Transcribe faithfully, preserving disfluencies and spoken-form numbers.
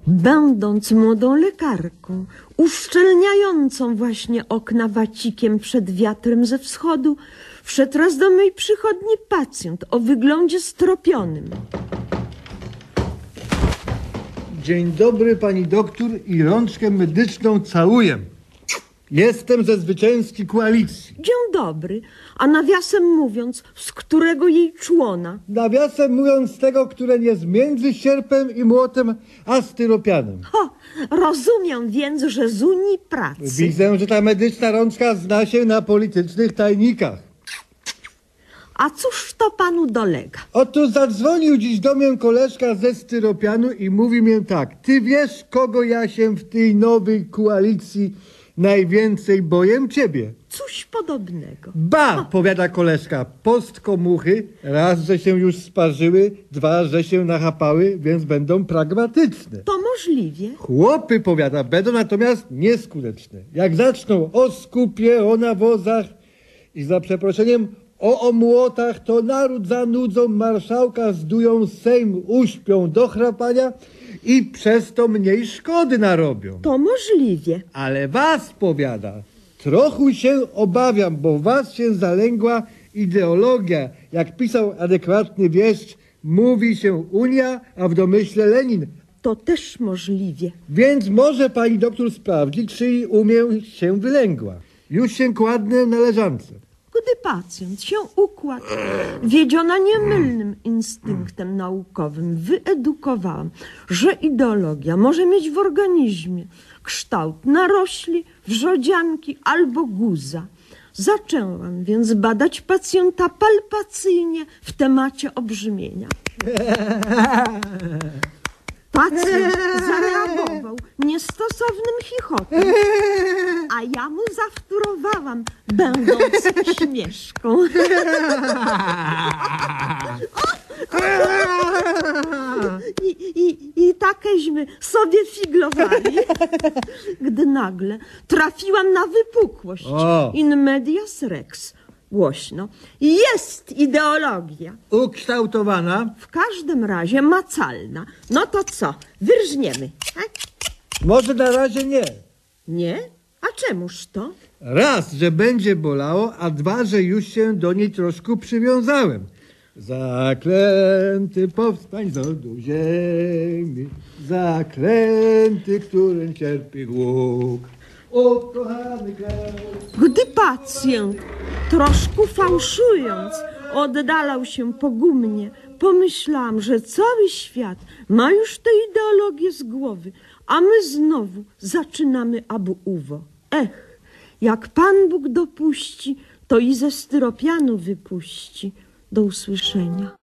Będąc młodą lekarką, uszczelniającą właśnie okna wacikiem przed wiatrem ze wschodu, wszedł raz do mej przychodni pacjent o wyglądzie stropionym. Dzień dobry, pani doktor, i rączkę medyczną całuję. Jestem ze zwycięskiej koalicji. Dzień dobry, a nawiasem mówiąc, z którego jej człona? Nawiasem mówiąc, tego, które jest między sierpem i młotem, a styropianem. Ho, rozumiem więc, że z Unii Pracy. Widzę, że ta medyczna rączka zna się na politycznych tajnikach. A cóż to panu dolega? Oto zadzwonił dziś do mnie koleżka ze styropianu i mówi mi tak: ty wiesz, kogo ja się w tej nowej koalicji najwięcej boję? Ciebie. Coś podobnego. Ba, powiada koleżka, postkomuchy, raz, że się już sparzyły, dwa, że się nachapały, więc będą pragmatyczne. To możliwie. Chłopy, powiada, będą natomiast nieskuteczne. Jak zaczną o skupie, o nawozach i za przeproszeniem o omłotach, to naród zanudzą, marszałka zdują, Sejm uśpią do chrapania i przez to mniej szkody narobią. To możliwie. Ale was, powiada, trochę się obawiam, bo was się zalęgła ideologia. Jak pisał adekwatny wieszcz, mówi się Unia, a w domyśle Lenin. To też możliwie. Więc może pani doktor sprawdzić, czy jej umie się wylęgła. Już się kładnę na leżance. Gdy pacjent się układł, wiedziona niemylnym instynktem naukowym, wyedukowałam, że ideologia może mieć w organizmie kształt narośli, wrzodzianki albo guza. Zaczęłam więc badać pacjenta palpacyjnie w temacie obrzmienia. Pacjent zareagował niestosownym chichotem, a ja mu zawtórowałam, będąc śmieszką. I, i, I takeśmy sobie figlowali, gdy nagle trafiłam na wypukłość. O. In medias res. Głośno. Jest ideologia. Ukształtowana? W każdym razie macalna. No to co? Wyrżniemy. Tak? Może na razie nie. Nie? A czemuż to? Raz, że będzie bolało, a dwa, że już się do niej troszkę przywiązałem. Zaklęty powstań z rodu ziemi, zaklęty, którym cierpi głóg. O, kochany kraj. Gdy pacjent, troszkę fałszując, oddalał się pogumnie, pomyślałam, że cały świat ma już tę ideologię z głowy, a my znowu zaczynamy abu uwo. Ech, jak Pan Bóg dopuści, to i ze styropianu wypuści. Do usłyszenia.